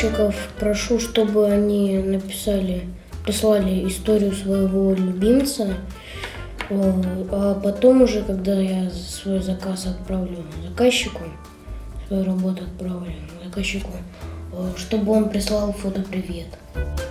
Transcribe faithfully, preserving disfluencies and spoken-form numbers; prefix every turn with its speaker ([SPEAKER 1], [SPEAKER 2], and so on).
[SPEAKER 1] заказчиков прошу, чтобы они написали, прислали историю своего любимца, а потом уже, когда я свой заказ отправлю заказчику, свою работу отправлю заказчику, чтобы он прислал фото-привет.